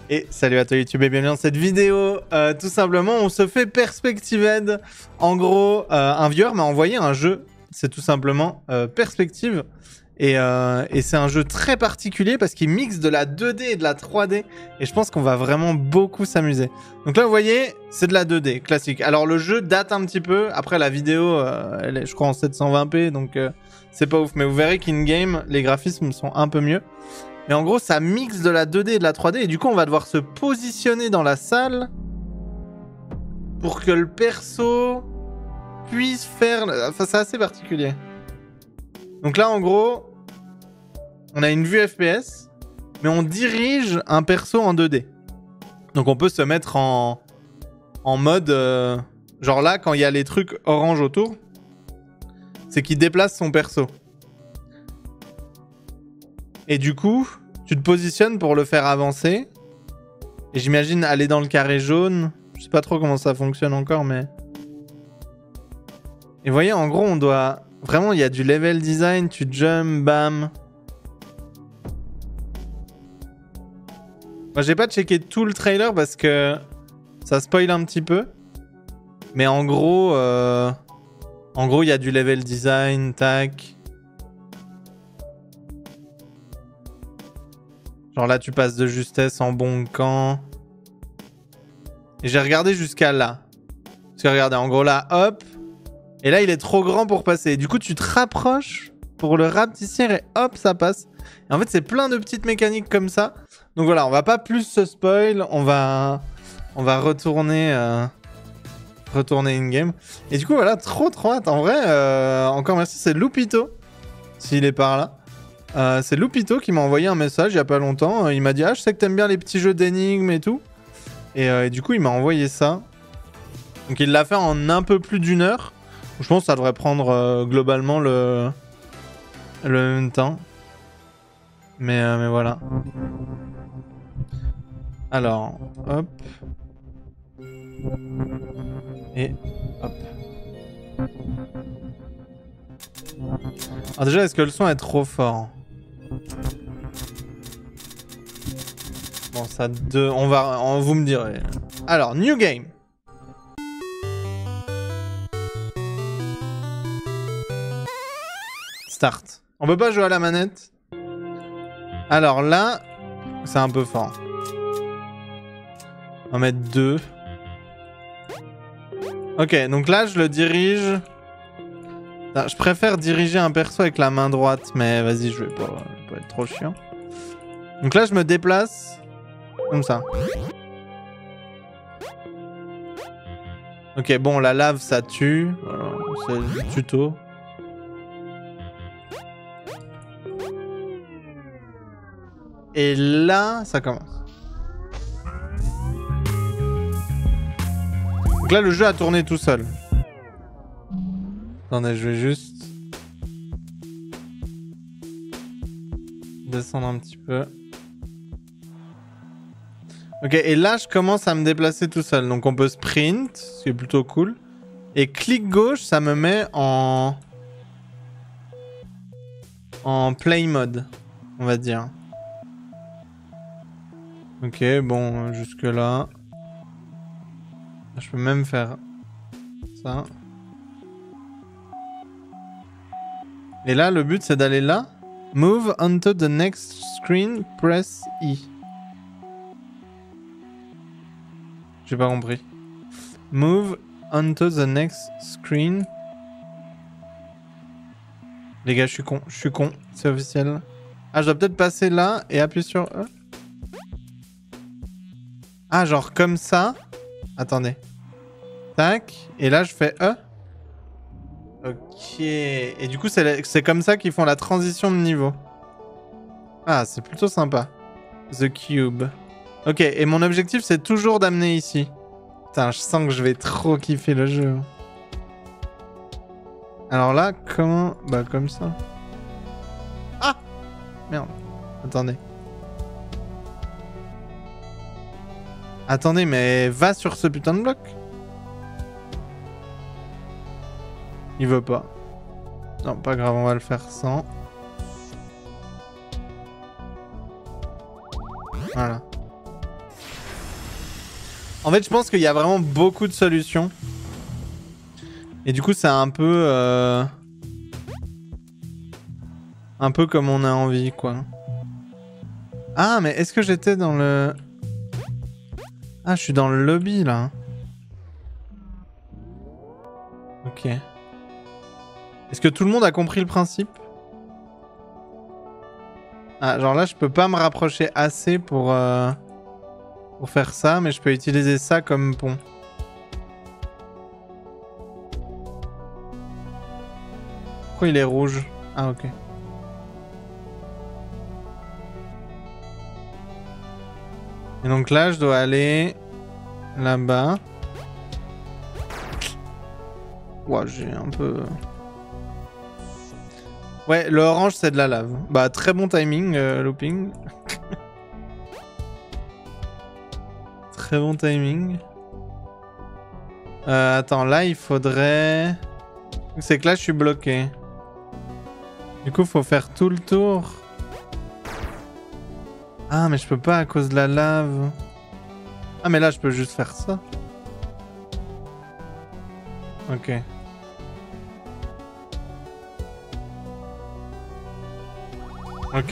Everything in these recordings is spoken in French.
Et salut à toi YouTube et bienvenue dans cette vidéo. Tout simplement, on se fait Perspectived. En gros, un viewer m'a envoyé un jeu. C'est tout simplement Perspective. Et c'est un jeu très particulier parce qu'il mixe de la 2D et de la 3D. Et je pense qu'on va vraiment beaucoup s'amuser. Donc là, vous voyez, c'est de la 2D classique. Alors le jeu date un petit peu. Après, la vidéo, elle est, je crois, en 720p. Donc c'est pas ouf. Mais vous verrez qu'in-game, les graphismes sont un peu mieux. Mais en gros, ça mixe de la 2D et de la 3D. Et du coup, on va devoir se positionner dans la salle pour que le perso puisse faire... Enfin, c'est assez particulier. Donc là, en gros, on a une vue FPS, mais on dirige un perso en 2D. Donc on peut se mettre en mode... genre là, quand il y a les trucs orange autour, c'est qu'il déplace son perso. Et du coup, tu te positionnes pour le faire avancer. Et j'imagine aller dans le carré jaune. Je sais pas trop comment ça fonctionne encore, mais... Et vous voyez, en gros, on doit... Vraiment, il y a du level design, tu jump, bam. Moi, j'ai pas checké tout le trailer parce que ça spoil un petit peu. Mais en gros, il y a du level design, tac. Genre là, tu passes de justesse en bon camp. Et j'ai regardé jusqu'à là. Parce que regardez, en gros là, hop. Et là, il est trop grand pour passer. Du coup, tu te rapproches pour le rapetisser et hop, ça passe. Et en fait, c'est plein de petites mécaniques comme ça. Donc voilà, on va pas plus se spoil. On va retourner in-game. Et du coup, voilà, trop hâte. En vrai, encore merci, c'est Loupito. S'il est par là. C'est Loupito qui m'a envoyé un message il y a pas longtemps. Il m'a dit « Ah, je sais que t'aimes bien les petits jeux d'énigmes et tout. » Et du coup, il m'a envoyé ça. Donc il l'a fait en un peu plus d'une heure. Je pense que ça devrait prendre globalement le même temps. Mais voilà. Alors, hop. Et hop. Alors déjà, est-ce que le son est trop fort? Bon, ça vous me direz. Alors, new game. Start. On peut pas jouer à la manette. Alors là, c'est un peu fort. On va mettre 2. Ok, donc là, je le dirige. Je préfère diriger un perso avec la main droite, mais vas-y, je vais pas être trop chiant. Donc là, je me déplace comme ça. Ok, bon, la lave, ça tue. C'est le tuto. Et là, ça commence. Donc là, le jeu a tourné tout seul. Attendez, je vais juste descendre un petit peu. Ok, et là, je commence à me déplacer tout seul. Donc, on peut sprint, ce qui est plutôt cool. Et clic gauche, ça me met en play mode, on va dire. Ok, bon, jusque là. Je peux même faire ça. Et là, le but, c'est d'aller là. Move onto the next screen, press E. J'ai pas compris. Move onto the next screen. Les gars, je suis con, c'est officiel. Ah, je dois peut-être passer là et appuyer sur E. Ah, genre comme ça. Attendez. Tac. Et là, je fais E. Ok. Et du coup, c'est comme ça qu'ils font la transition de niveau. Ah, c'est plutôt sympa. The Cube. Ok, et mon objectif, c'est toujours d'amener ici. Putain, je sens que je vais trop kiffer le jeu. Alors là, comment... Bah, comme ça. Ah! Merde. Attendez. Attendez, mais va sur ce putain de bloc. Il veut pas. Non, pas grave, on va le faire sans. Voilà. En fait, je pense qu'il y a vraiment beaucoup de solutions. Et du coup, c'est un peu comme on a envie, quoi. Ah, mais est-ce que j'étais dans le... Ah, je suis dans le lobby, là. Ok. Est-ce que tout le monde a compris le principe? Ah, genre là, je peux pas me rapprocher assez pour faire ça, mais je peux utiliser ça comme pont. Pourquoi il est rouge? Ah, ok. Et donc là, je dois aller là-bas. Ouah, j'ai un peu... Ouais, le orange, c'est de la lave. Bah, très bon timing, looping. Très bon timing. Attends, là, il faudrait... C'est que là, je suis bloqué. Du coup, faut faire tout le tour. Ah, mais je peux pas à cause de la lave. Ah, mais là, je peux juste faire ça. Ok. Ok.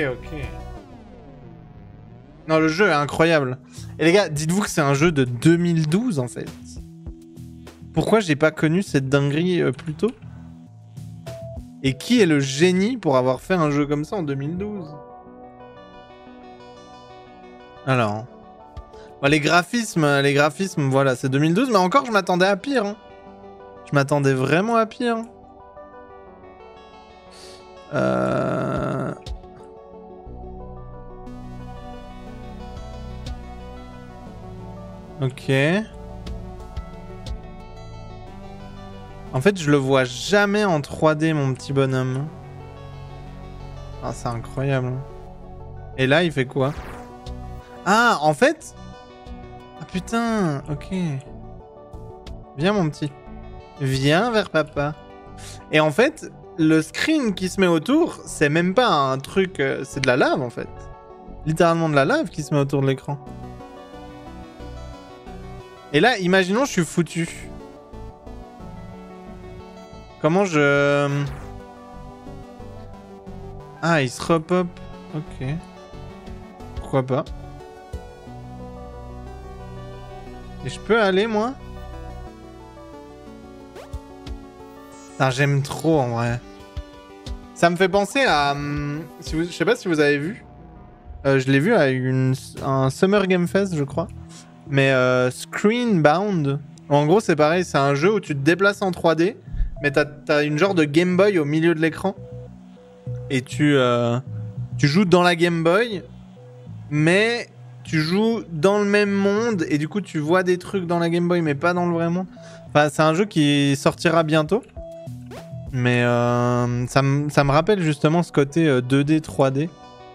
Non, le jeu est incroyable. Et les gars, dites-vous que c'est un jeu de 2012, en fait. Pourquoi j'ai pas connu cette dinguerie plus tôt? Et qui est le génie pour avoir fait un jeu comme ça en 2012? Alors... Bah, les graphismes, voilà, c'est 2012, mais encore, je m'attendais à pire. Hein. Je m'attendais vraiment à pire. Ok. En fait, je le vois jamais en 3D, mon petit bonhomme. Ah, c'est incroyable. Et là, il fait quoi? Ah, en fait... Ah, putain, ok. Viens, mon petit. Viens vers papa. Et en fait, le screen qui se met autour, c'est même pas un truc... c'est de la lave, en fait. Littéralement de la lave qui se met autour de l'écran. Et là, imaginons, je suis foutu. Comment je... Ah, il se repop. Ok. Pourquoi pas. Et je peux aller, moi? Putain, j'aime trop, en vrai. Ça me fait penser à... je sais pas si vous avez vu. Je l'ai vu à un Summer Game Fest, je crois. Mais Screenbound. En gros, c'est pareil. C'est un jeu où tu te déplaces en 3D. Mais t'as une genre de Game Boy au milieu de l'écran. Et tu joues dans la Game Boy. Mais tu joues dans le même monde. Et du coup, tu vois des trucs dans la Game Boy, mais pas dans le vrai monde. Enfin, c'est un jeu qui sortira bientôt. Mais ça me rappelle justement ce côté 2D, 3D.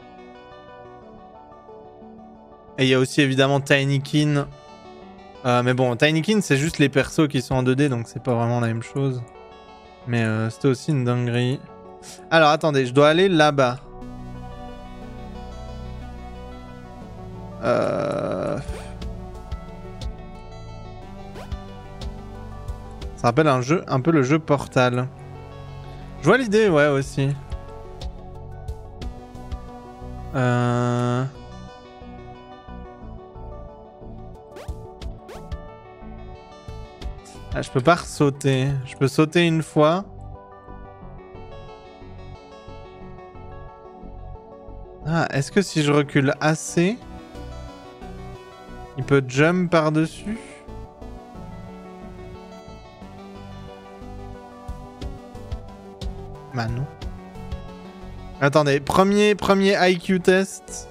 Et il y a aussi évidemment Tinykin. Mais bon, Tinykin, c'est juste les persos qui sont en 2D, donc c'est pas vraiment la même chose. Mais c'était aussi une dinguerie. Alors, attendez, je dois aller là-bas. Ça rappelle un peu le jeu Portal. Je vois l'idée, ouais, aussi. Ah, je peux pas sauter. Je peux sauter une fois. Ah, est-ce que si je recule assez, il peut jump par-dessus? Bah non. Attendez, premier IQ test.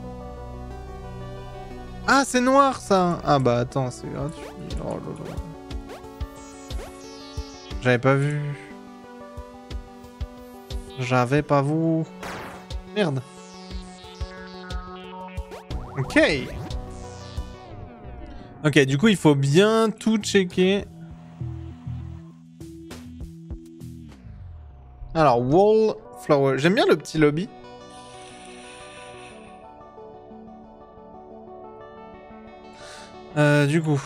Ah, c'est noir ça. Ah bah attends, c'est gratuit. Oh là là. J'avais pas vu. J'avais pas vu. Merde. Ok. Ok, du coup, il faut bien tout checker. Alors, Wallflower. J'aime bien le petit lobby. Du coup.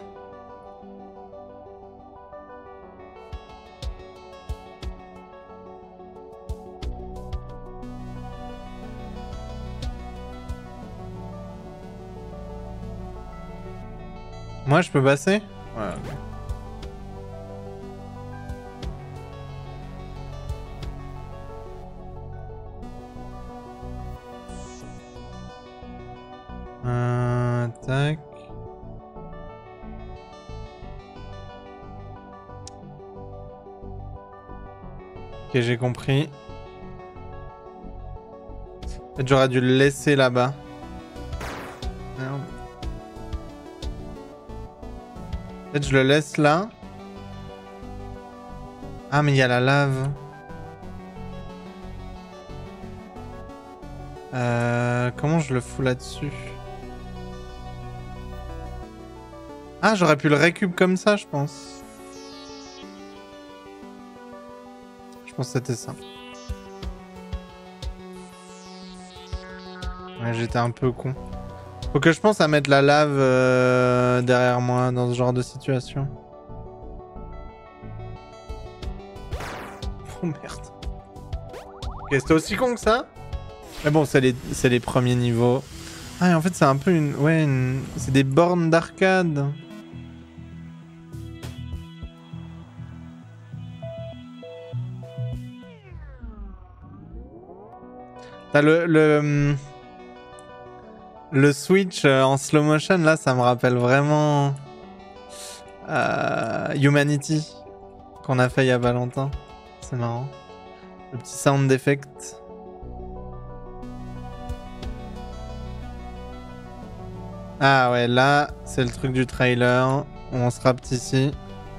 Moi, je peux passer? Ouais, ok. Tac. Ok, j'ai compris. Peut-être j'aurais dû le laisser là-bas. Merde. Peut-être je le laisse là. Ah, mais il y a la lave. Comment je le fous là-dessus? Ah, j'aurais pu le récup comme ça, je pense. Je pense que c'était ça. Ouais, j'étais un peu con. Faut que je pense à mettre la lave derrière moi dans ce genre de situation. Oh merde. Ok, c'était aussi con que ça? Mais bon, c'est les premiers niveaux. Ah, et en fait, c'est un peu une... Ouais, c'est des bornes d'arcade. T'as le Switch en slow motion, là, ça me rappelle vraiment... Humanity, qu'on a fait il y a pas longtemps. C'est marrant. Le petit sound effect. Ah ouais, là, c'est le truc du trailer. On se rapte ici.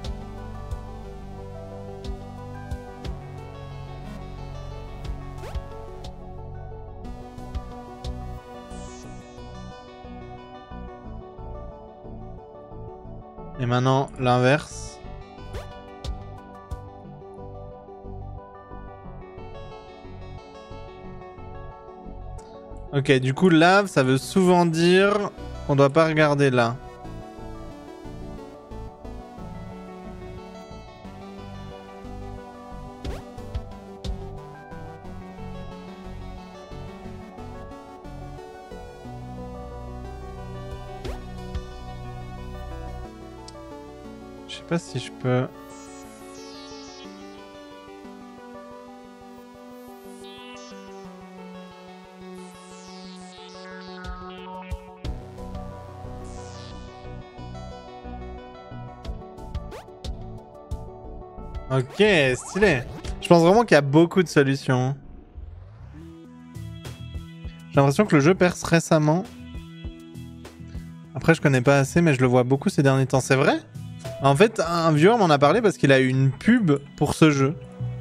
Et maintenant, l'inverse. Ok, du coup, lave, ça veut souvent dire qu'on doit pas regarder là. Je sais pas si je peux... Ok, stylé. Je pense vraiment qu'il y a beaucoup de solutions. J'ai l'impression que le jeu perce récemment. Après, je connais pas assez, mais je le vois beaucoup ces derniers temps. C'est vrai? En fait, un viewer m'en a parlé parce qu'il a eu une pub pour ce jeu.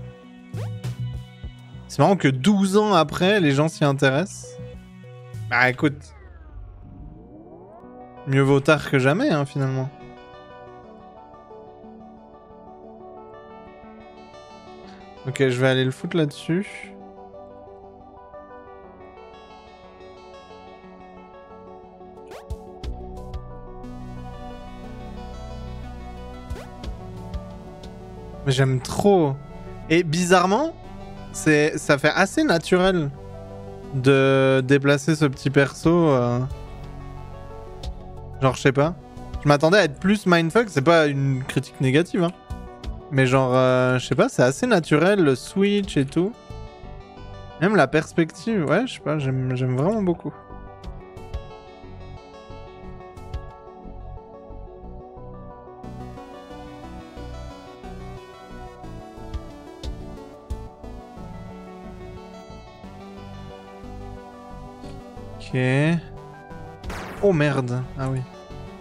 C'est marrant que 12 ans après, les gens s'y intéressent. Bah écoute. Mieux vaut tard que jamais, hein, finalement. Ok, je vais aller le foutre là-dessus. Mais j'aime trop. Et bizarrement, ça fait assez naturel de déplacer ce petit perso. Genre, je sais pas. Je m'attendais à être plus mindfuck. C'est pas une critique négative, hein. Mais genre, je sais pas, c'est assez naturel, le switch et tout. Même la perspective, ouais, je sais pas, j'aime vraiment beaucoup. Ok. Oh merde, ah oui.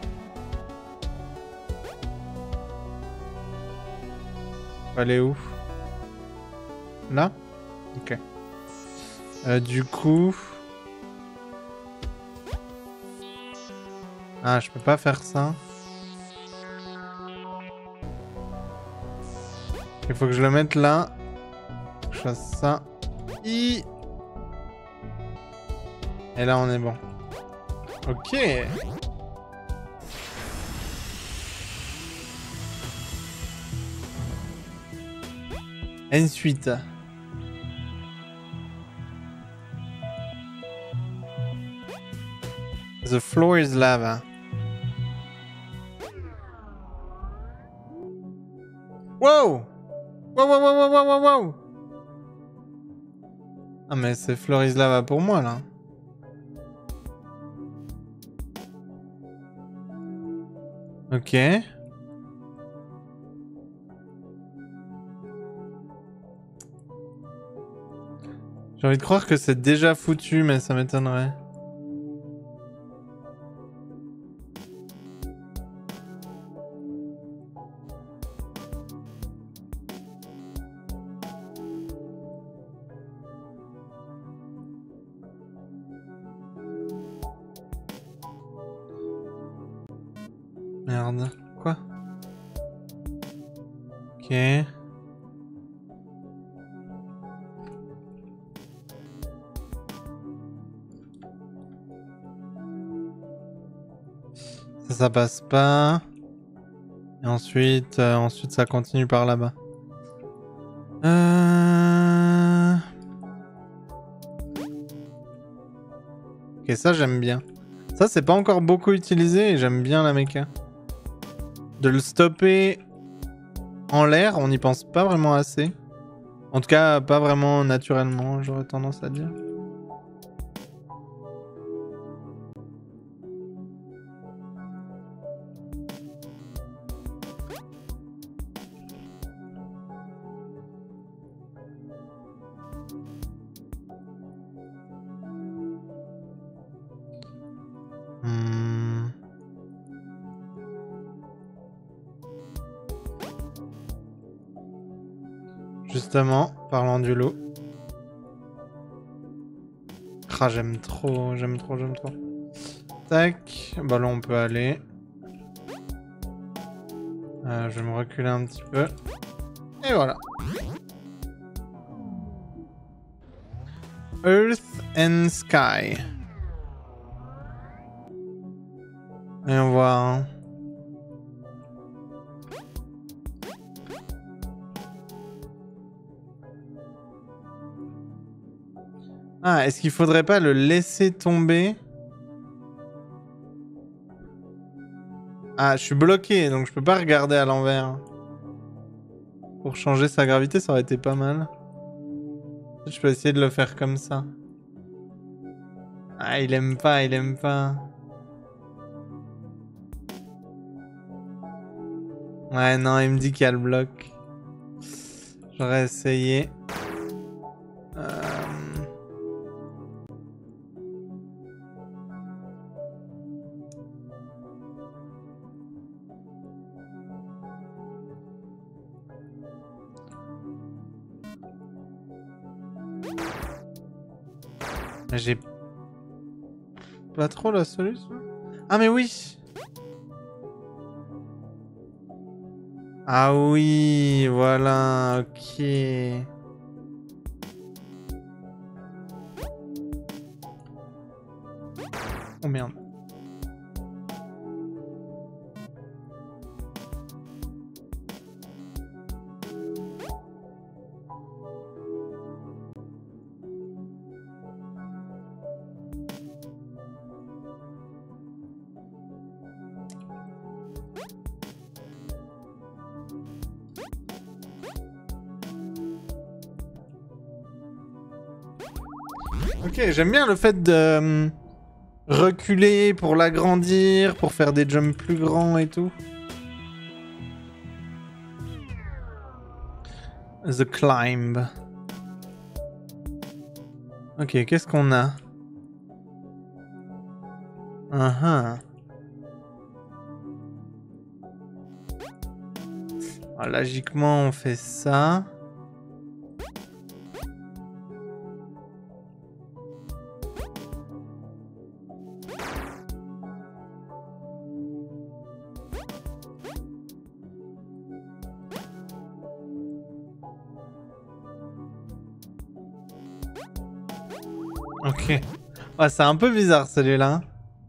On va aller où? Là? Ok. Du coup... Ah, je peux pas faire ça. Il faut que je le mette là. Je fasse ça. Et là, on est bon. Ok. Ensuite. The floor is lava. Wow! Wow, wow, wow, wow, wow, wow! Ah mais c'est floor is lava pour moi là. Ok. J'ai envie de croire que c'est déjà foutu, mais ça m'étonnerait. Merde. Quoi? Ok. Ça passe pas. Et ensuite, ensuite ça continue par là-bas. Ok, ça j'aime bien. Ça c'est pas encore beaucoup utilisé et j'aime bien la méca. De le stopper en l'air, on n'y pense pas vraiment assez. En tout cas, pas vraiment naturellement, j'aurais tendance à dire. Justement, parlant du lot. Ah, j'aime trop, j'aime trop, j'aime trop. Tac, bah là on peut aller. Je vais me reculer un petit peu. Et voilà. Earth and Sky. Et on voit... Hein. Ah, est-ce qu'il faudrait pas le laisser tomber? Ah, je suis bloqué, donc je peux pas regarder à l'envers. Pour changer sa gravité, ça aurait été pas mal. Je peux essayer de le faire comme ça. Ah, il aime pas, il aime pas. Ouais, non, il me dit qu'il y a le bloc. J'aurais essayé. J'ai pas trop la solution. Ah mais oui. Ah oui, voilà, ok. Oh merde. Ok, j'aime bien le fait de reculer pour l'agrandir, pour faire des jumps plus grands et tout. The Climb. Ok, qu'est-ce qu'on a? Alors, logiquement, on fait ça. Ok. Ouais, c'est un peu bizarre celui-là.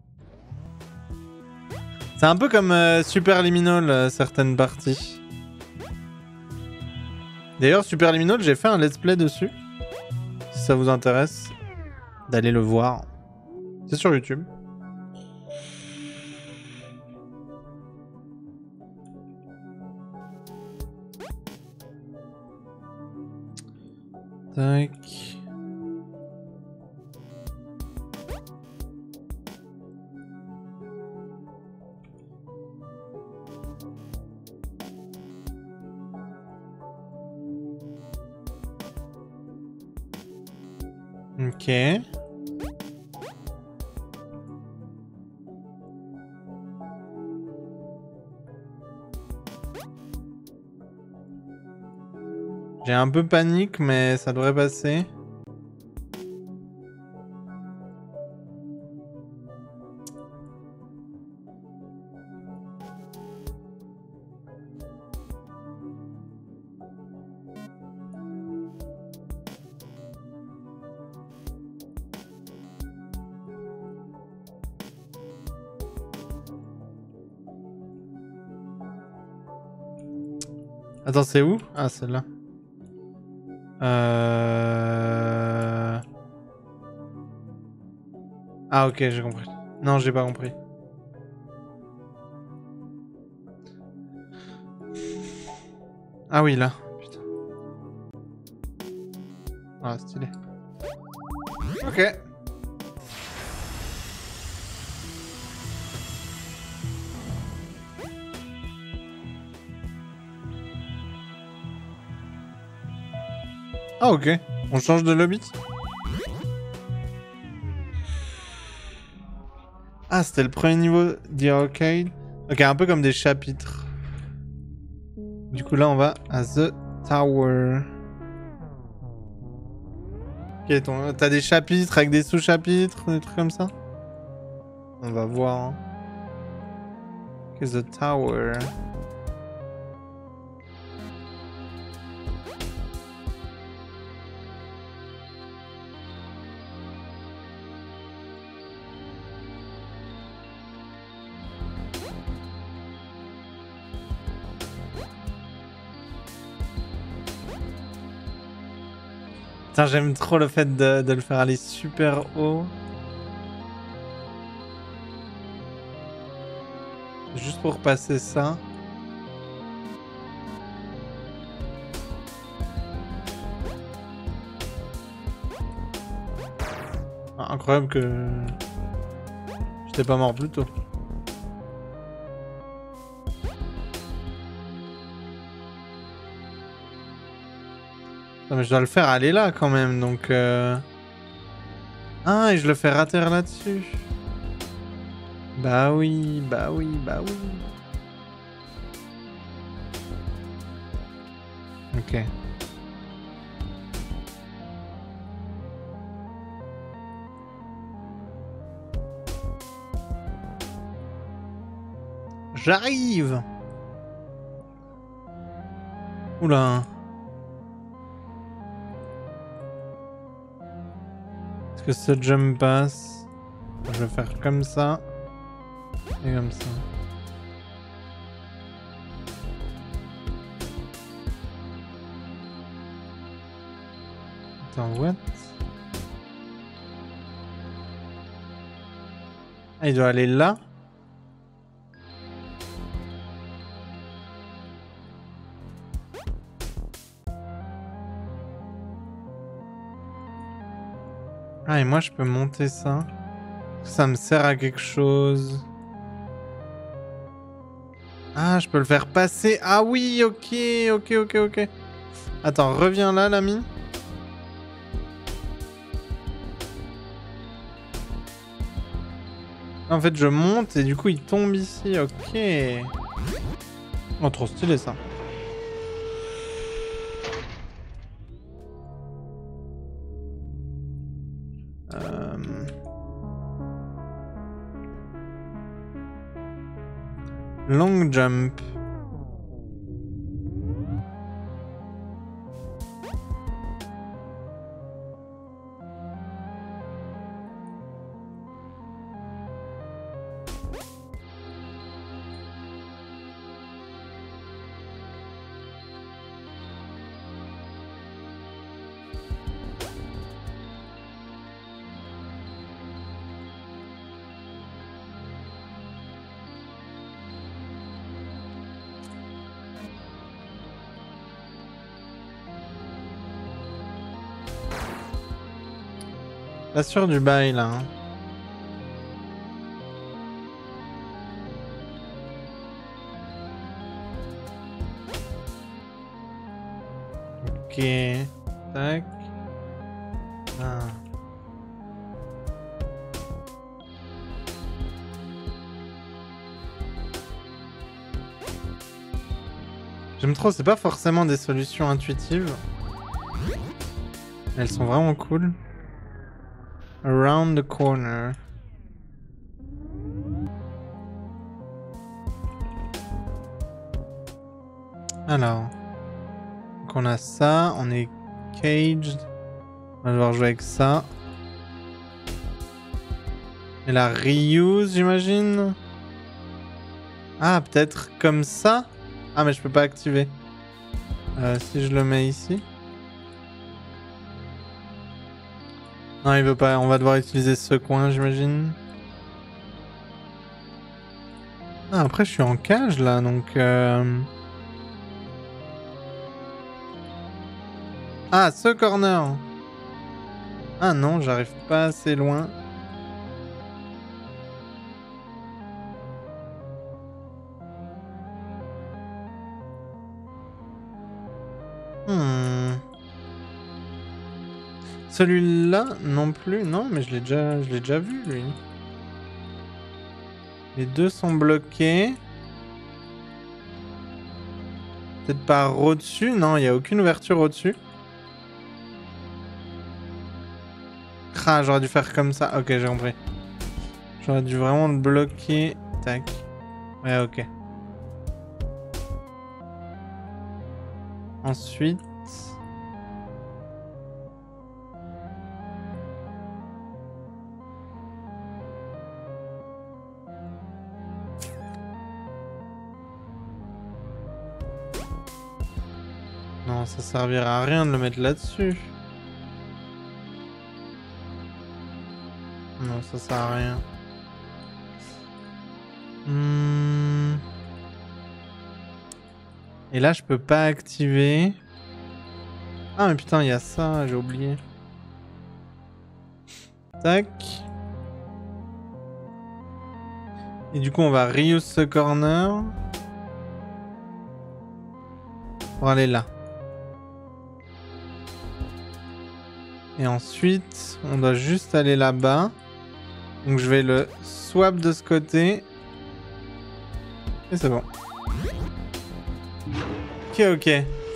C'est un peu comme Super Liminal, certaines parties. D'ailleurs, Super Liminal, j'ai fait un let's play dessus. Si ça vous intéresse, d'aller le voir. C'est sur YouTube. Tac. Ok. J'ai un peu panique, mais ça devrait passer. Attends, c'est où? Ah, celle-là. Ah, ok, j'ai compris. Non, j'ai pas compris. Ah oui, là. Putain. Ah, stylé. Ok. Ah, ok. On change de lobby? Ah, c'était le premier niveau d'Arcade. Ok, un peu comme des chapitres. Du coup, là, on va à The Tower. Ok, t'as des chapitres avec des sous-chapitres, des trucs comme ça? On va voir. Hein. Ok, The Tower. Putain, j'aime trop le fait de le faire aller super haut. Juste pour passer ça. Ah, incroyable que... J'étais pas mort plus tôt. Non, mais je dois le faire aller là quand même, donc... Ah, et je le fais rater là-dessus. Bah oui, bah oui, bah oui. Ok. J'arrive. Oula. Est-ce que ce jump passe? Je vais faire comme ça. Et comme ça. Attends, what? Ah, il doit aller là? Ah, et moi je peux monter ça. Ça me sert à quelque chose. Ah, je peux le faire passer. Ah oui, ok, ok, ok, ok. Attends, reviens là, l'ami. En fait, je monte et du coup, il tombe ici. Ok. Oh, trop stylé ça. Long jump. Pas sûr du bail là. Hein. Ok. Tac. Ah. J'aime trop, c'est pas forcément des solutions intuitives. Elles sont vraiment cool. Around the corner. Alors. Donc on a ça, on est caged. On va devoir jouer avec ça. Et la reuse, j'imagine. Ah, peut-être comme ça. Ah, mais je peux pas activer. Si je le mets ici. Non, il veut pas. On va devoir utiliser ce coin, j'imagine. Ah, après, je suis en cage, là, donc... Ah, ce corner. Ah non, j'arrive pas assez loin. Celui-là non plus, non, mais je l'ai déjà vu lui. Les deux sont bloqués. Peut-être par au-dessus, non, il n'y a aucune ouverture au-dessus. Ah, j'aurais dû faire comme ça. Ok, j'ai compris. J'aurais dû vraiment le bloquer. Tac. Ouais, ok. Ensuite. Non, ça servira à rien de le mettre là-dessus. Non, ça sert à rien. Et là, je peux pas activer. Ah, mais putain, il y a ça, j'ai oublié. Tac. Et du coup, on va reuse ce corner. Pour aller là. Et ensuite, on doit juste aller là-bas. Donc je vais le swap de ce côté. Et c'est bon. Ok, ok.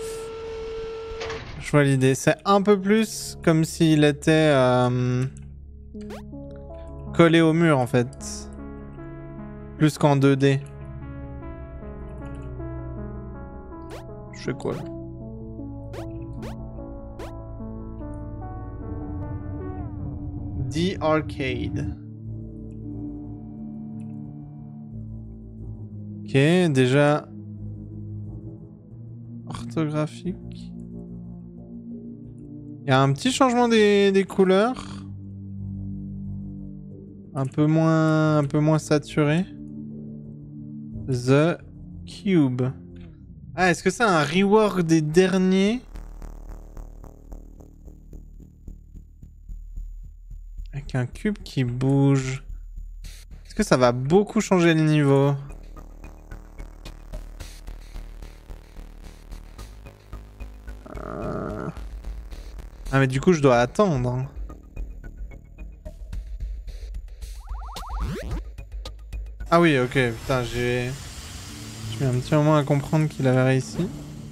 Je vois l'idée. C'est un peu plus comme s'il était collé au mur en fait. Plus qu'en 2D. Je fais quoi là? The Arcade. Ok, déjà orthographique. Il y a un petit changement des couleurs. Un peu moins saturé. The Cube. Ah, est-ce que c'est un rework des derniers? Avec un cube qui bouge. Est-ce que ça va beaucoup changer le niveau? Ah mais du coup je dois attendre. Ah oui, ok, putain, j'ai mis un petit moment à comprendre qu'il avait réussi.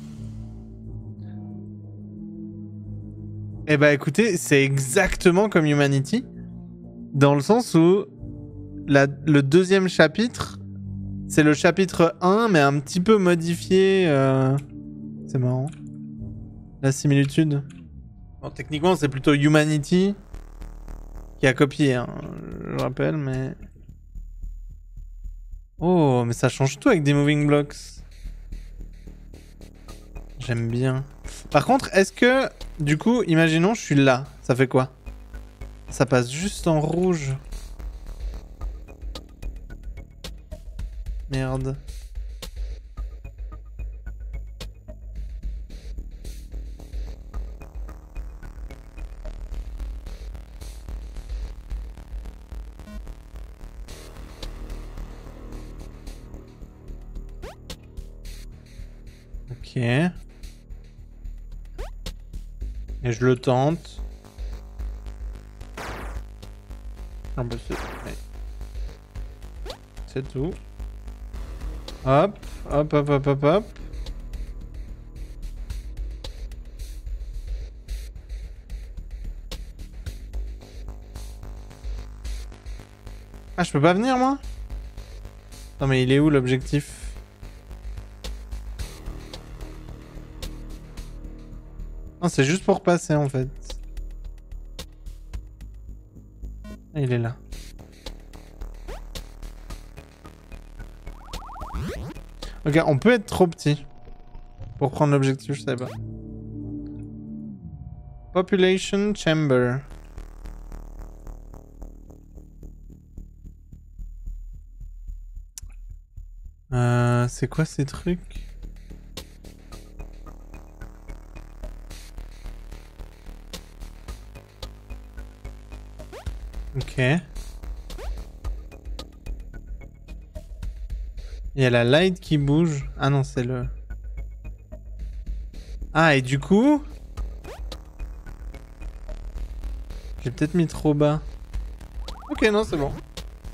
Eh bah écoutez, c'est exactement comme Humanity. Dans le sens où le deuxième chapitre, c'est le chapitre 1, mais un petit peu modifié. C'est marrant. La similitude. Bon, techniquement, c'est plutôt Humanity qui a copié, hein, je rappelle, mais... Oh, mais ça change tout avec des moving blocks. J'aime bien. Par contre, est-ce que, du coup, imaginons, je suis là. Ça fait quoi? Ça passe juste en rouge. Merde. Ok. Et je le tente. Ah bah c'est tout. Hop, hop, hop, hop, hop, hop. Ah, je peux pas venir, moi? Non, mais il est où, l'objectif? Non, c'est juste pour passer, en fait. Ah, il est là. Ok, on peut être trop petit pour prendre l'objectif, je sais pas. Population Chamber. C'est quoi ces trucs? Ok. Il y a la light qui bouge. Ah non, c'est le... Ah, et du coup... J'ai peut-être mis trop bas. Ok, non, c'est bon.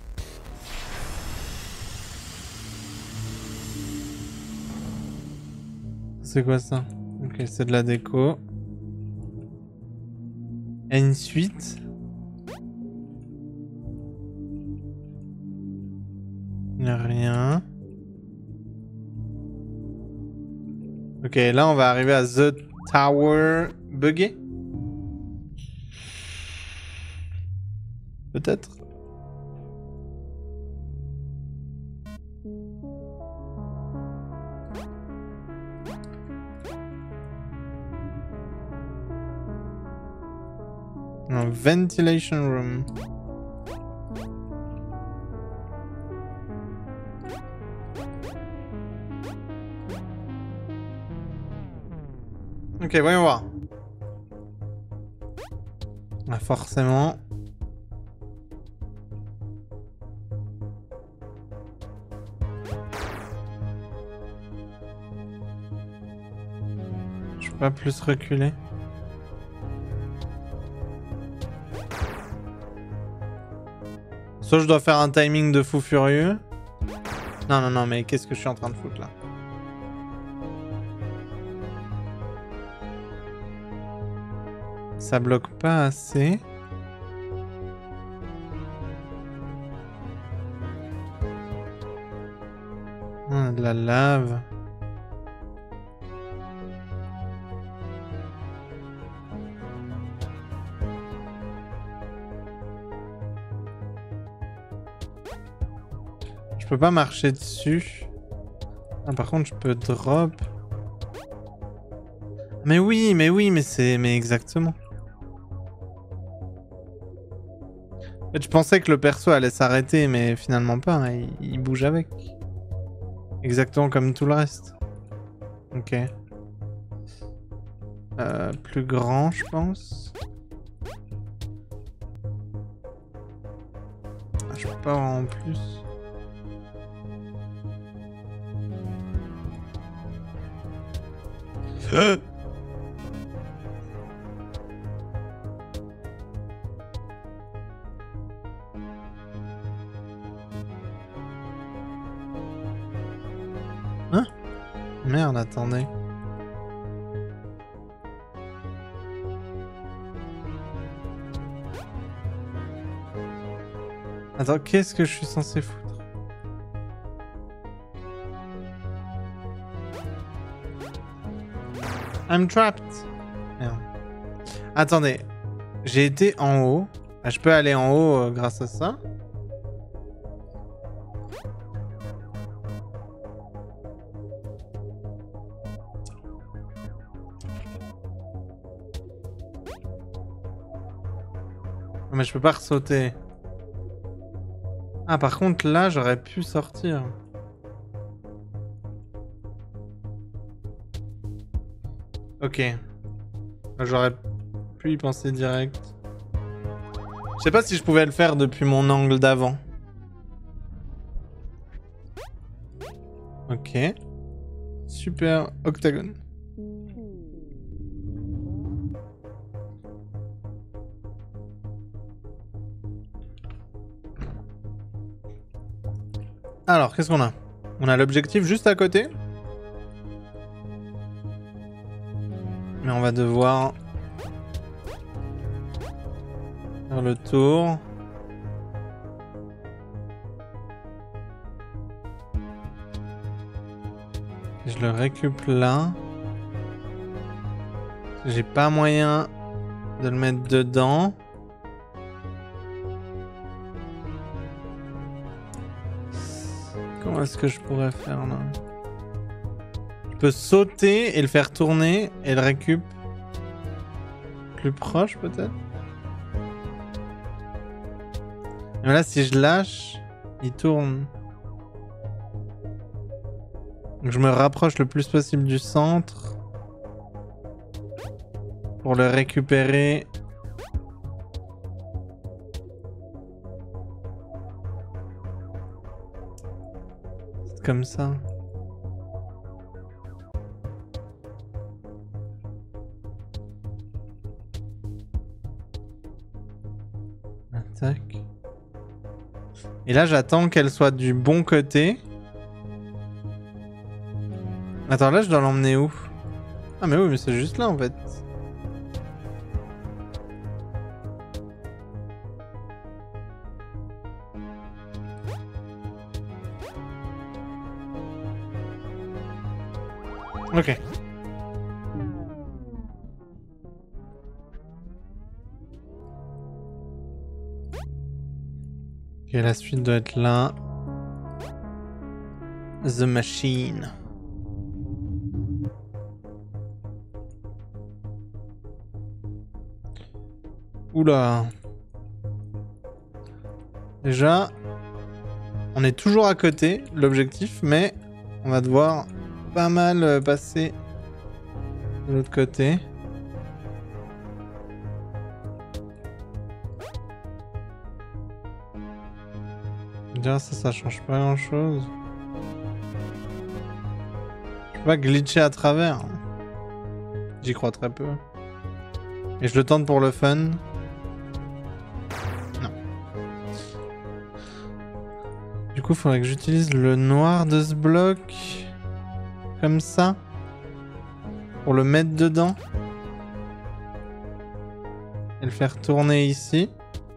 C'est quoi ça? Ok, c'est de la déco. Et une suite. Il n'y a rien. Ok, là on va arriver à The Tower buggé. Peut-être. Un ventilation room. Ok, voyons voir. Ah, forcément. Je peux pas plus reculer. Soit je dois faire un timing de fou furieux. Non, non, non, mais qu'est-ce que je suis en train de foutre là? Ça bloque pas assez. Ah, de la lave. Je peux pas marcher dessus. Ah, par contre, je peux drop. Mais oui, mais c'est... Mais exactement. En fait, je pensais que le perso allait s'arrêter, mais finalement pas. Hein, il bouge avec. Exactement comme tout le reste. Ok. Plus grand, je pense. Ah, je peux pas avoir en plus. Hein? Merde, attendez. Attends, qu'est-ce que je suis censé foutre? I'm trapped. Merde. Attendez. J'ai été en haut. Ah, je peux aller en haut grâce à ça. Mais je peux pas ressauter. Ah, par contre, là, j'aurais pu sortir. Ok. J'aurais pu y penser direct. Je sais pas si je pouvais le faire depuis mon angle d'avant. Ok. Super octagone. Alors, qu'est-ce qu'on a? On a l'objectif juste à côté. Mais on va devoir faire le tour. Je le récup là. J'ai pas moyen de le mettre dedans. Comment est-ce que je pourrais faire là? Je peux sauter et le faire tourner et le récup plus proche peut-être. Mais là si je lâche, il tourne. Donc je me rapproche le plus possible du centre pour le récupérer. C'est comme ça. Tac. Et là j'attends qu'elle soit du bon côté. Attends, là je dois l'emmener où? Ah mais oui, mais c'est juste là en fait. Ok. Ok, la suite doit être là. The Machine. Oula. Déjà, on est toujours à côté, l'objectif, mais on va devoir pas mal passer de l'autre côté. Déjà, ça change pas grand chose. Je peux pas glitcher à travers. J'y crois très peu. Et je le tente pour le fun. Non. Du coup, il faudrait que j'utilise le noir de ce bloc. Comme ça. Pour le mettre dedans. Et le faire tourner ici.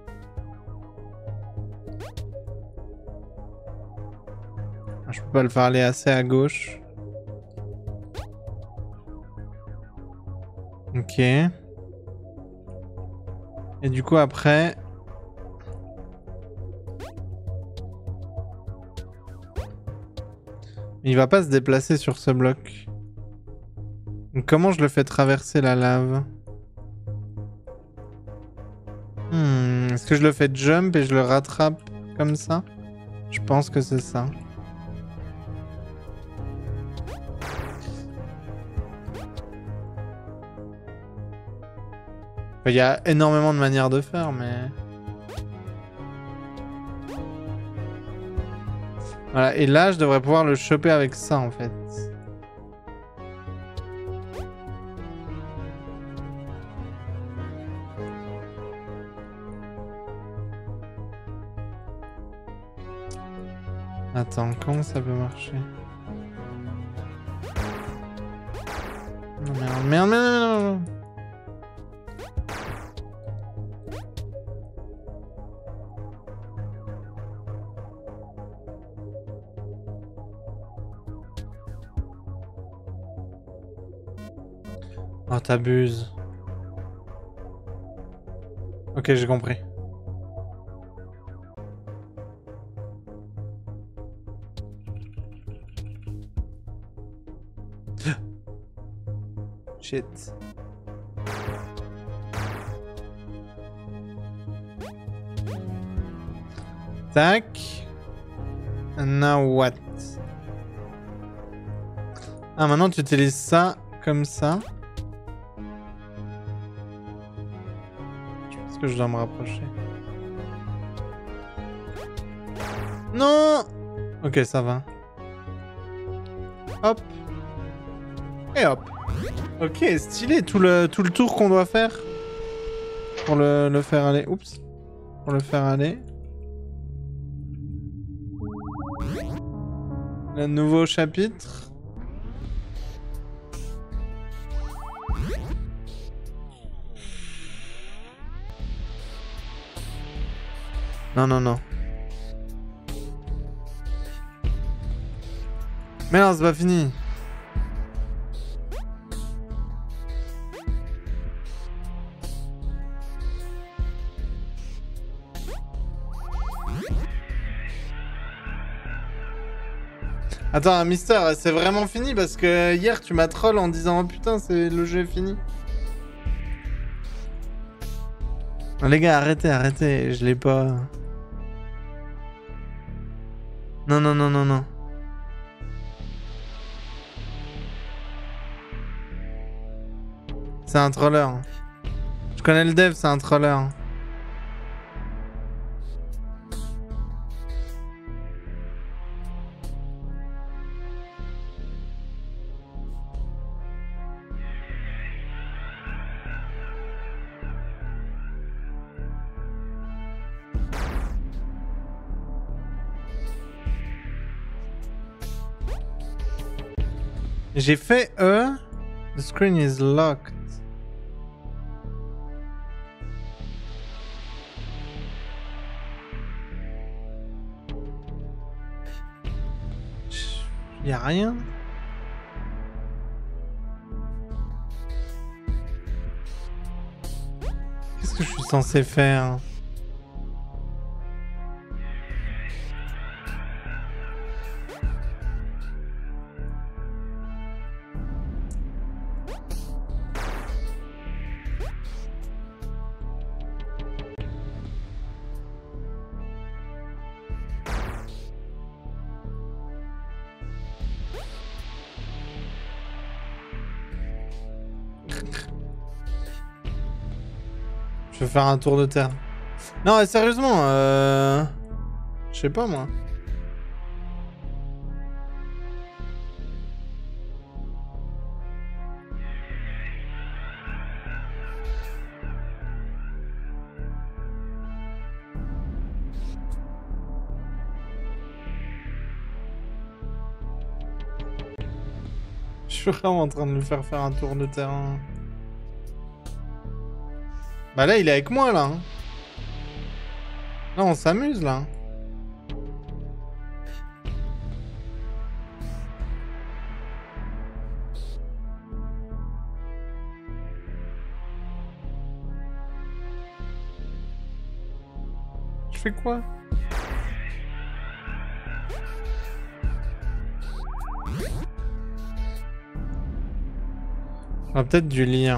Je peux pas le faire aller assez à gauche. Ok. Et du coup après... Il va pas se déplacer sur ce bloc. Donc comment je le fais traverser la lave? Est-ce que je le fais jump et je le rattrape comme ça? Je pense que c'est ça. Il y a énormément de manières de faire, mais... Voilà, et là, je devrais pouvoir le choper avec ça, en fait. Attends, comment ça peut marcher? Oh, merde, merde, merde, merde. Oh, t'abuses. Ok, j'ai compris. Shit. Tac. And now what? Ah, maintenant tu utilises ça comme ça. Est-ce que je dois me rapprocher? Non! Ok, ça va. Hop. Et hop. Ok, stylé tout le tour qu'on doit faire. Pour le faire aller. Oups. Pour le faire aller. Le nouveau chapitre. Non, non, non. Mais non, c'est pas fini. Attends, Mister, c'est vraiment fini parce que hier tu m'as troll en disant oh putain, le jeu est fini. Oh, les gars, arrêtez, je l'ai pas. Non, non, non, non, non. C'est un troller. Je connais le dev, c'est un troller. J'ai fait The screen is locked. Y'a rien. Qu'est-ce que je suis censé faire? Je vais faire un tour de terre. Non, sérieusement, je sais pas moi. Je suis vraiment en train de lui faire un tour de terrain. Bah là, il est avec moi, là. Hein. Là, on s'amuse, là. Je fais quoi? On va peut-être dû lire.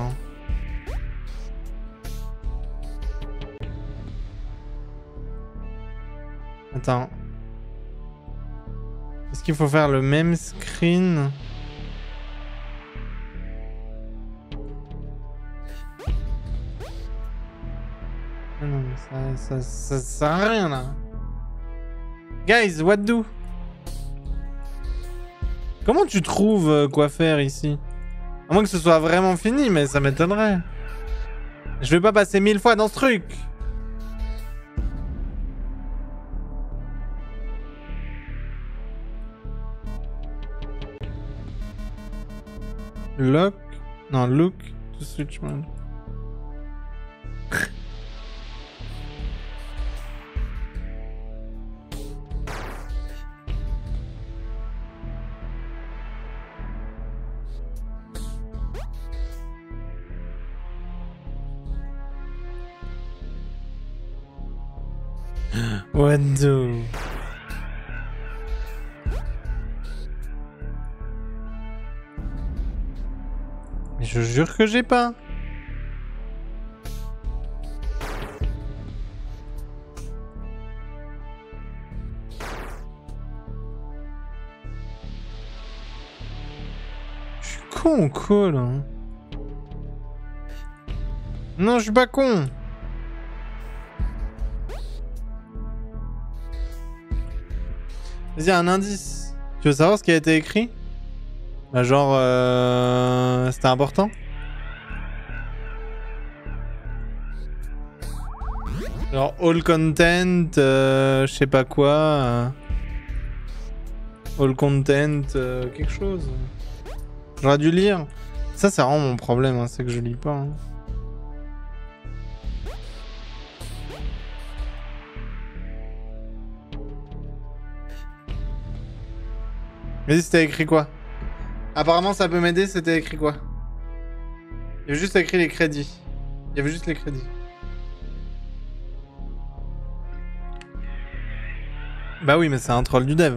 Attends. Est-ce qu'il faut faire le même screen? Non, mais ça sert à rien là. Guys, what do? Comment tu trouves quoi faire ici? À moins que ce soit vraiment fini, mais ça m'étonnerait. Je vais pas passer 1000 fois dans ce truc. Lock? Non, look to switch mode. What do? Mais je jure que j'ai pas. Je suis con ou quoi là? Non, je suis pas con. Vas-y, un indice. Tu veux savoir ce qui a été écrit? Bah genre, c'était important. Genre all content, je sais pas quoi. All content, quelque chose. J'aurais dû lire. Ça c'est vraiment mon problème, hein, c'est que je lis pas. Hein. Vas-y, c'était écrit quoi? Apparemment ça peut m'aider, c'était écrit quoi? Il y avait juste écrit les crédits. Il y avait juste les crédits. Bah oui, mais c'est un troll du dev.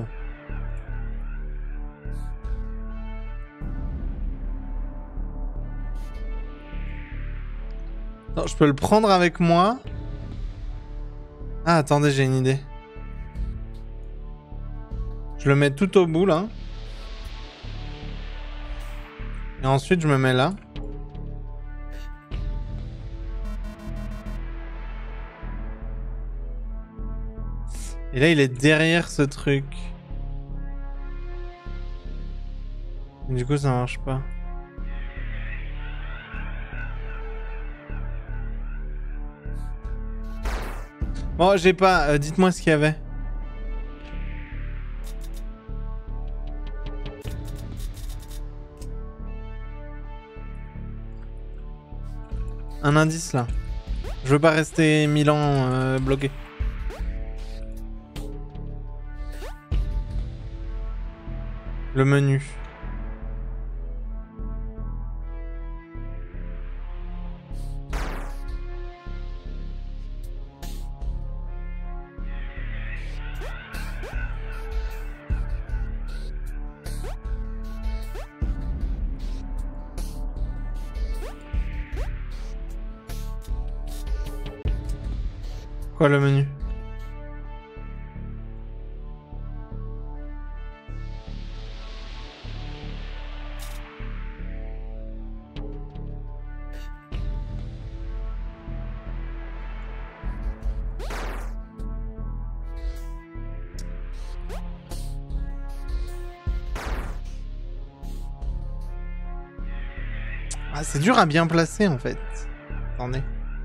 Non, je peux le prendre avec moi. Ah, attendez, j'ai une idée. Je le mets tout au bout, là. Et ensuite, je me mets là. Et là, il est derrière ce truc. Et du coup, ça marche pas. Bon, j'ai pas... dites-moi ce qu'il y avait. Un indice, là. Je veux pas rester 1000 ans bloqué. Le menu. Quoi le menu? Ah, c'est dur à bien placer en fait. Attendez.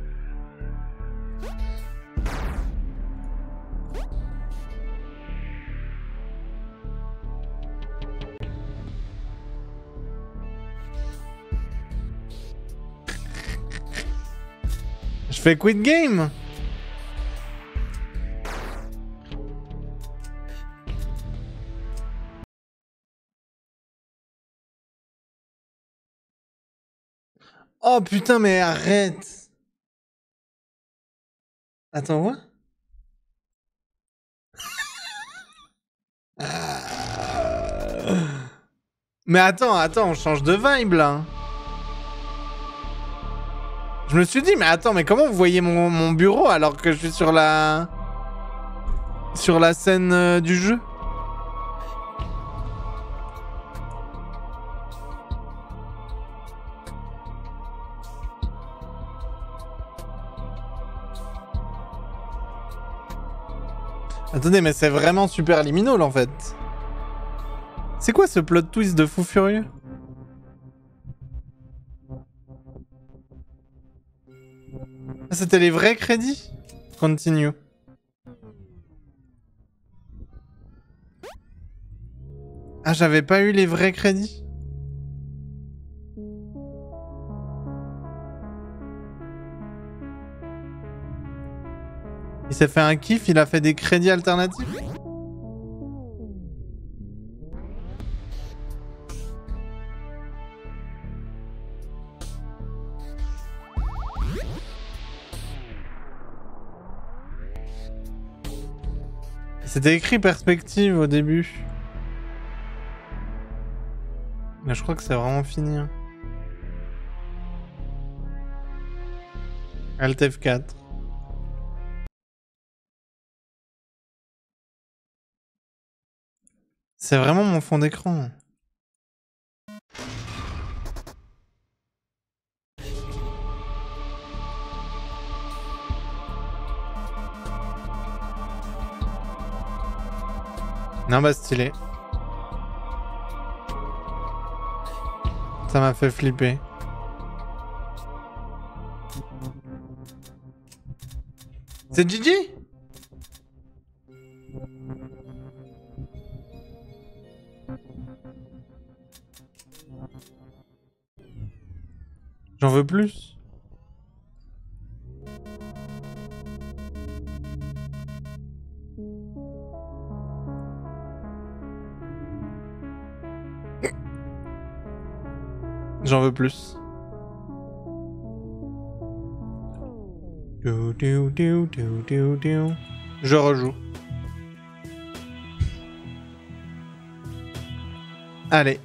Je fais quit game. Oh putain, mais arrête. Attends, quoi? Mais attends, on change de vibe là. Je me suis dit, mais attends, mais comment vous voyez mon bureau alors que je suis sur la... Sur la scène du jeu? Attendez, mais c'est vraiment super liminal en fait. C'est quoi ce plot twist de fou furieux? Ah, c'était les vrais crédits? Continue. Ah, j'avais pas eu les vrais crédits? Il s'est fait un kiff, il a fait des crédits alternatifs? C'était écrit perspective au début. Mais je crois que c'est vraiment fini. Hein. Alt F4. C'est vraiment mon fond d'écran. Non bah stylé. Ça m'a fait flipper. C'est Gigi? J'en veux plus. J'en veux plus. Je rejoue. Allez.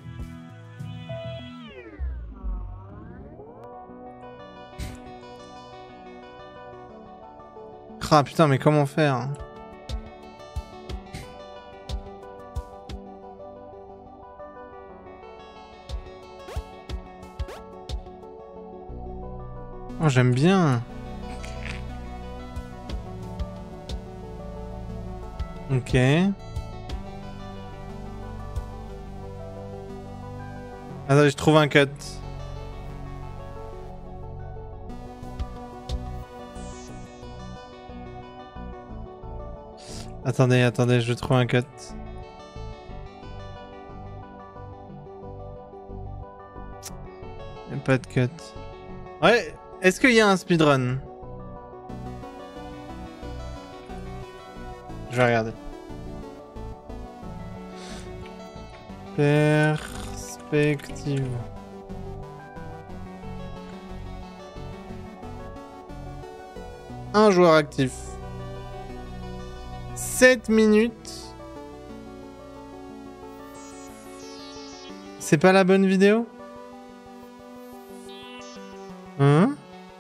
Ah putain, mais comment faire? Oh, j'aime bien. Ok. Attends, je trouve un cut. Attendez, je trouve un cut. Y'a pas de cut. Ouais, est-ce qu'il y a un speedrun? Je vais regarder. Perspective. Un joueur actif. 7 minutes. C'est pas la bonne vidéo? Hein?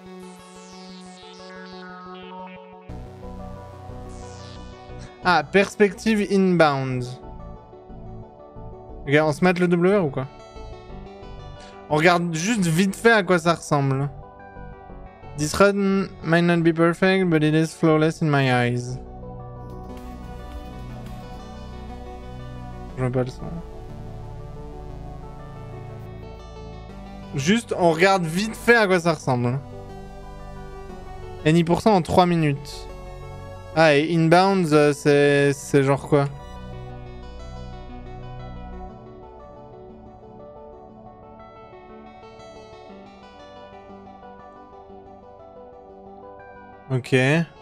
Ah, perspective inbound. Regarde, on se mate le WR ou quoi? On regarde juste vite fait à quoi ça ressemble. This run might not be perfect, but it is flawless in my eyes. Je vois pas le son. Juste, on regarde vite fait à quoi ça ressemble. Et 10% en 3 minutes. Ah, et inbound, c'est genre quoi? Ok.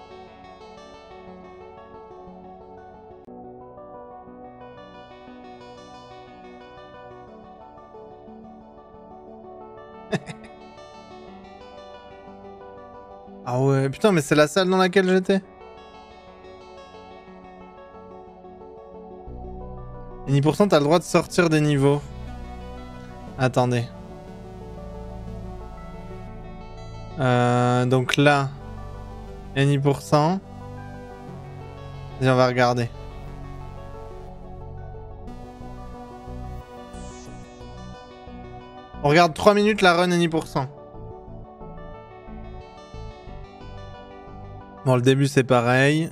Ah ouais, putain, mais c'est la salle dans laquelle j'étais. Et 10%, t'as le droit de sortir des niveaux. Attendez. Donc là, il y a 10%. Et on va regarder. On regarde 3 minutes la run et 10%. Bon, le début c'est pareil.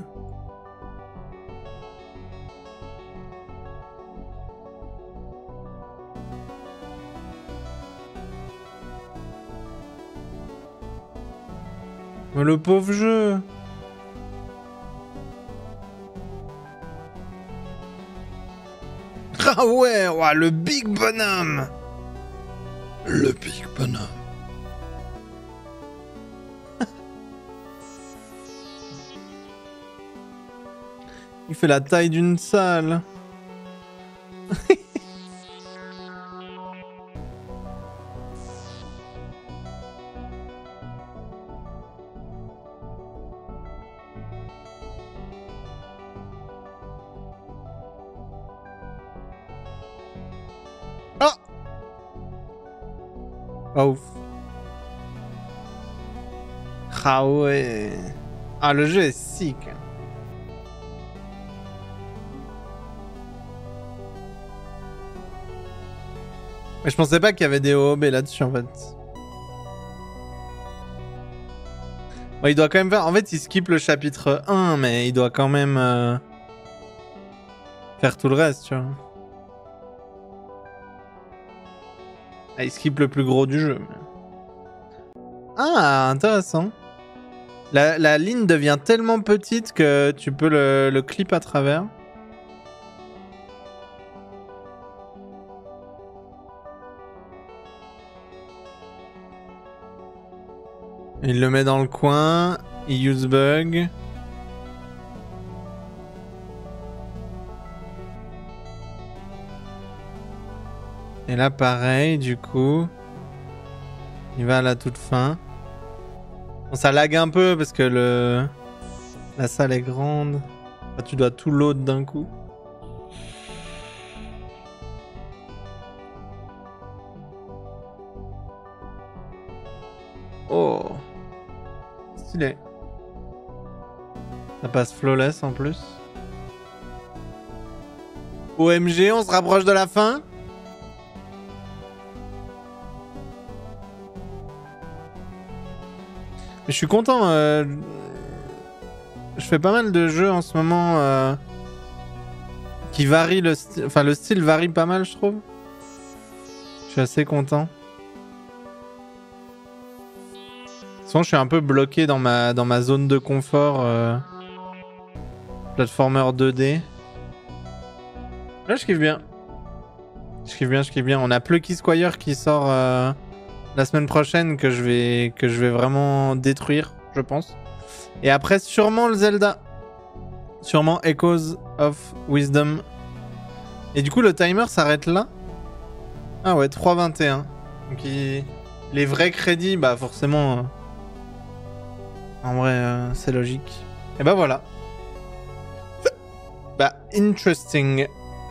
Mais le pauvre jeu. Ah ouais, ouah, le big bonhomme. Le big bonhomme. Il fait la taille d'une salle. Ah! Ouf. Ah ouais. Ah, le jeu est sick. Mais je pensais pas qu'il y avait des OOB là-dessus en fait. Bon, il doit quand même faire... En fait, il skip le chapitre 1, mais il doit quand même faire tout le reste, tu vois. Ah, il skip le plus gros du jeu. Ah, intéressant. La ligne devient tellement petite que tu peux le clip à travers. Il le met dans le coin. Il use bug. Et là, pareil, du coup. Il va à la toute fin. Bon, ça lag un peu parce que la salle est grande. Enfin, tu dois tout load d'un coup. Oh. Stylé. Ça passe flawless en plus. OMG, on se rapproche de la fin. Mais je suis content. Je fais pas mal de jeux en ce moment qui varient le style. Enfin, le style varie pas mal, je trouve. Je suis assez content. Sinon, je suis un peu bloqué dans ma zone de confort. Platformer 2D. Là, je kiffe bien. Je kiffe bien. On a Plucky Squire qui sort la semaine prochaine que je vais vraiment détruire, je pense. Et après, sûrement le Zelda. Sûrement Echoes of Wisdom. Et du coup, le timer s'arrête là. Ah ouais, 3,21. Donc, les vrais crédits, bah forcément... En vrai, c'est logique. Et bah voilà. Bah, interesting.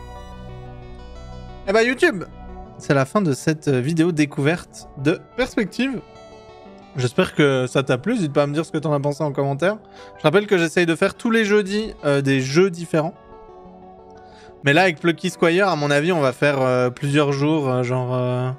Et bah YouTube, c'est la fin de cette vidéo découverte de Perspective. J'espère que ça t'a plu. N'hésite pas à me dire ce que t'en as pensé en commentaire. Je rappelle que j'essaye de faire tous les jeudis des jeux différents. Mais là, avec Plucky Squire, à mon avis, on va faire plusieurs jours. Genre...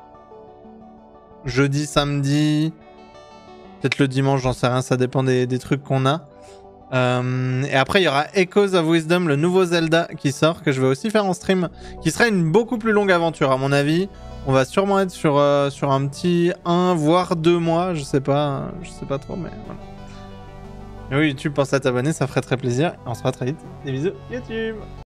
jeudi, samedi... Peut-être le dimanche, j'en sais rien, ça dépend des trucs qu'on a. Et après, il y aura Echoes of Wisdom, le nouveau Zelda qui sort, que je vais aussi faire en stream, qui sera une beaucoup plus longue aventure, à mon avis. On va sûrement être sur un petit 1, voire 2 mois, je sais pas trop, mais voilà. Et oui, YouTube, pense à t'abonner, ça ferait très plaisir. Et on se voit très vite. Des bisous, YouTube!